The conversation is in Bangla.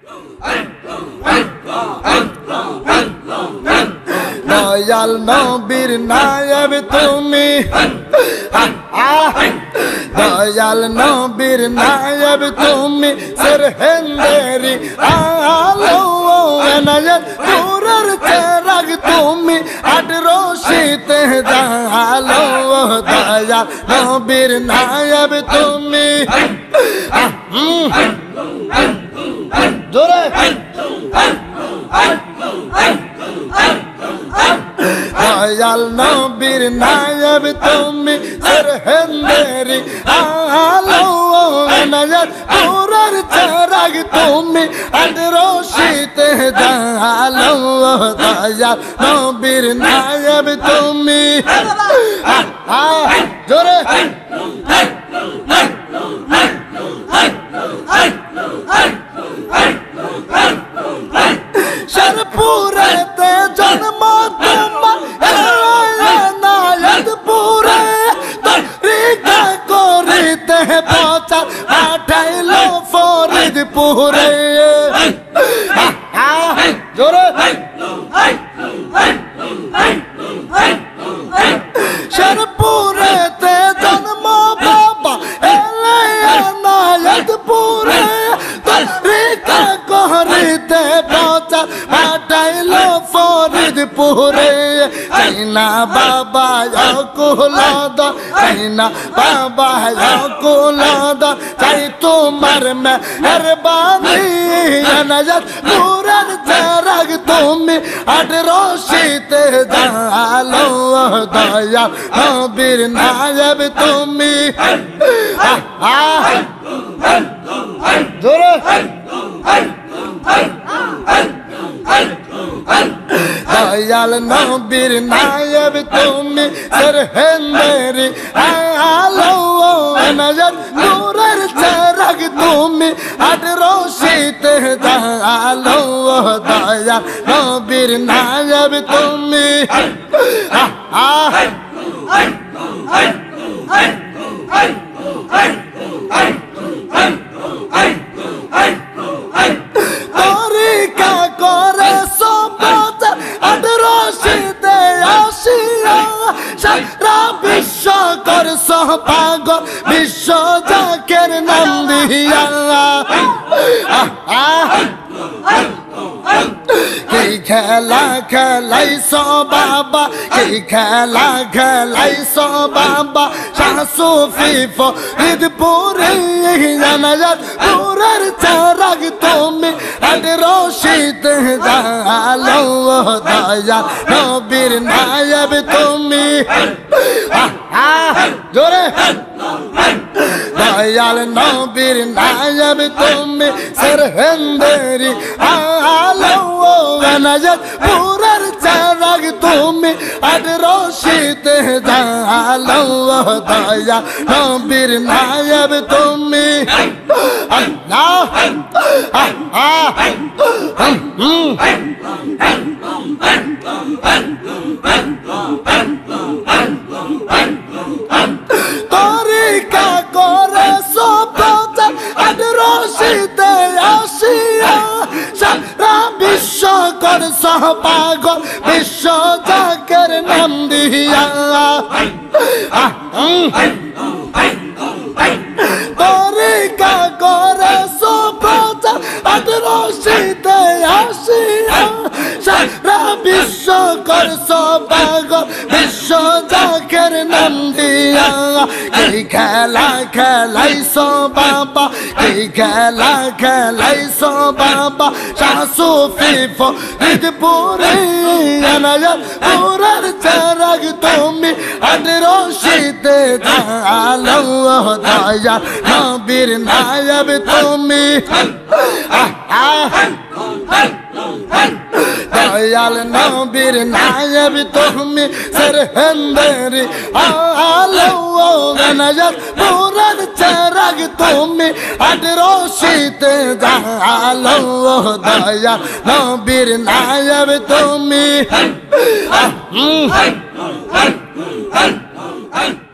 দয়াল নবীর নায়েব তুমি, দয়াল নবীর নায়েব তুমি, সরহিন্দেরি আলো এনায়েত নূরের চেরাগ তুমি, আটরশিতে জালো দয়াল নবীর নায়েব তুমি। জোরে দয়াল নবীর নায়েব তুমি, সরহিন্দেরি আলো এনায়েত নূরের চেরাগ তুমি, আটরশিতে জালো দয়াল নবীর নায়েব তুমি। জোরে শেরপুরেতে জন্ম তোমার, এনায়েতপুরে তরিকা করিতে প্রচার পাঠাইল ফরিদপুরে। জোরে শেরপুরেতে জন্ম বাবা, এনায়েতপুরে তরিকা করিতে প্রচার পাঠাইল ফরিদপুরে। চাইনা বাবা কুলদ, চাইনা বাবা কুলদ, চাই তোমার মেহরবানি এনায়েত নূরের চেরাগ তুমি, আটরশিতে জালো দয়াল নবীর নায়েব তুমি। জোরে দয়াল নবীর নায়েব তুমি, সরহিন্দেরি আলো এনায়েত নূরের চেরাগ তুমি, আটরশিতে জালো দয়াল নবীর নায়েব তুমি। তরিকা করে সবত আটরশিতে আসিয়া, সারা বিশ্ব করছ পাগল, বিশ্ব জাকের নাম দিয়া। কি খেলা খেলাইছ বাবা, কি খেলা খেলাইছ বাবা, শাসুফি ফরিদপুরে এনায়েত নূরের চেরাগ তুমি, আটরশিতে জালো দয়াল নবীর নায়েব তুমি। জোরে দয়াল নবীর নায়েব তুমি, সরহিন্দেরি আলো এনায়েত নূরের চেরাগ তুমি, আটরশিতে জালো দয়াল নবীর নায়েব তুমি। তরিকা করে সবত আটরশিতে আসিয়া, সারা বিশ্ব করছ পাগল, বিশ্ব জাকের নাম দিয়া। তরিকা করে সবত আটরশিতে আসিয়া, সারা বিশ্ব করছ পাগল, বিশ্ব জাকের নাম দিয়া। কি খেলা খেলাইছ বাবা, কি খেলা খেলাইছ বাবা, শাসুফি ফরিদপুরে এনায়েত নূরের চেরাগ তুমি, আটরশিতে জালো দয়াল নবীর নায়েব তুমি। দয়াল নবীর নায়েব তুমি, সরহিন্দেরি আলো এনায়েত নূরের চেরাগ তুমি, আটরশিতে জালো দয়াল নবীর নায়েব তুমি।